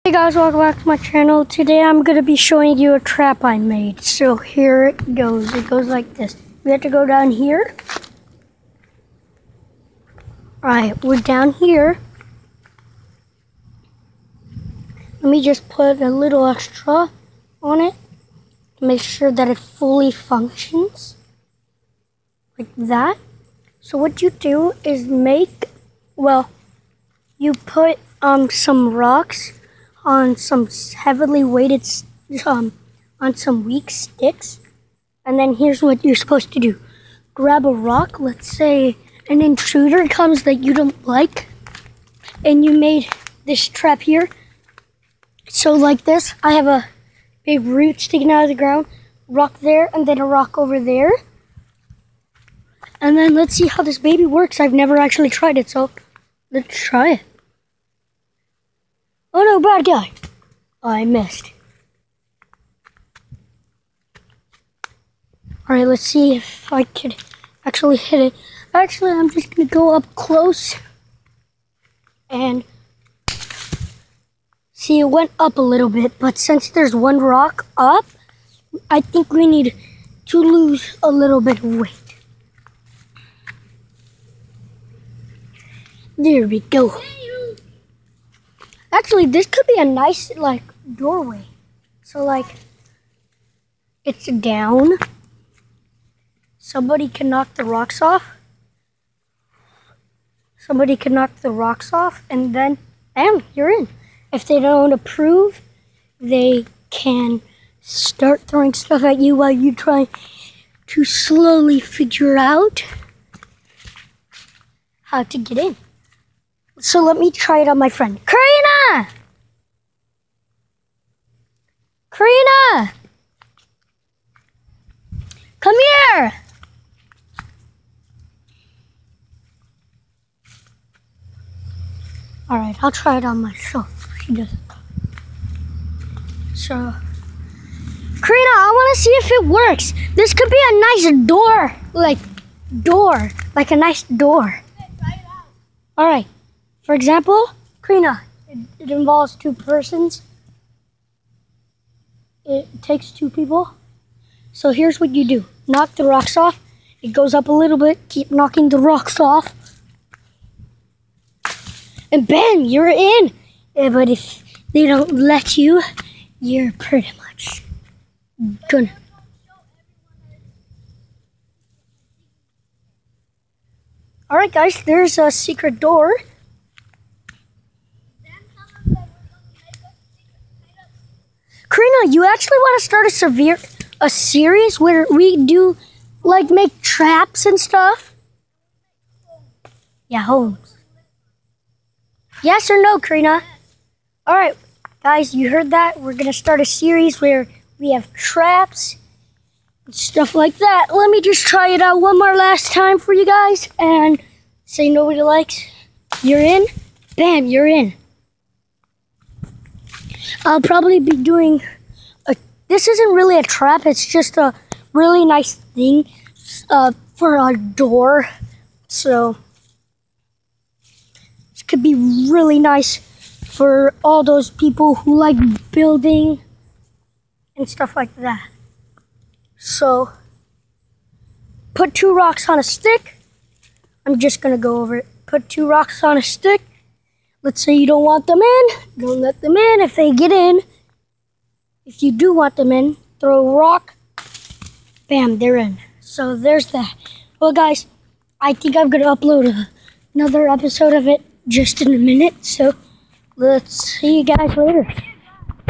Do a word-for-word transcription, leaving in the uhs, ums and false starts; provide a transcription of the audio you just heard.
Hey guys, welcome back to my channel. Today I'm going to be showing you a trap I made. So here it goes. It goes like this. We have to go down here. Alright, we're down here. Let me just put a little extra on it to make sure that it fully functions. Like that. So what you do is make, well, you put um some rocks on some heavily weighted, um, on some weak sticks. And then here's what you're supposed to do. Grab a rock, let's say an intruder comes that you don't like, and you made this trap here. So like this, I have a big root sticking out of the ground, rock there, and then a rock over there. And then let's see how this baby works. I've never actually tried it, so let's try it. Oh no, bad guy. Oh, I missed. Alright, let's see if I could actually hit it. Actually, I'm just going to go up close. And see, it went up a little bit. But since there's one rock up, I think we need to lose a little bit of weight. There we go. Actually, this could be a nice, like, doorway. So, like, it's down. Somebody can knock the rocks off. Somebody can knock the rocks off, and then, bam, you're in. If they don't approve, they can start throwing stuff at you while you try to slowly figure out how to get in. So let me try it on my friend. Karina! Karina! Come here! Alright, I'll try it on myself. She doesn't. So, Karina, I want to see if it works. This could be a nice door. Like, door. Like a nice door. Alright. For example, Karina, it, it involves two persons. It takes two people. So here's what you do. Knock the rocks off. It goes up a little bit. Keep knocking the rocks off. And bam, you're in. Yeah, but if they don't let you, you're pretty much gonna. Alright guys, there's a secret door. Karina, you actually want to start a severe a series where we do like make traps and stuff? Yeah, homes. Yes or no, Karina? Alright, guys, you heard that? We're gonna start a series where we have traps and stuff like that. Let me just try it out one more last time for you guys and say nobody likes. You're in? Bam, you're in. I'll probably be doing a, this isn't really a trap, it's just a really nice thing uh, for a door. So, this could be really nice for all those people who like building and stuff like that. So, put two rocks on a stick. I'm just going to go over it. Put two rocks on a stick. Let's say you don't want them in, don't let them in. If they get in, if you do want them in, throw a rock, bam, they're in. So there's that. Well guys, I think I'm going to upload a, another episode of it just in a minute. So let's see you guys later.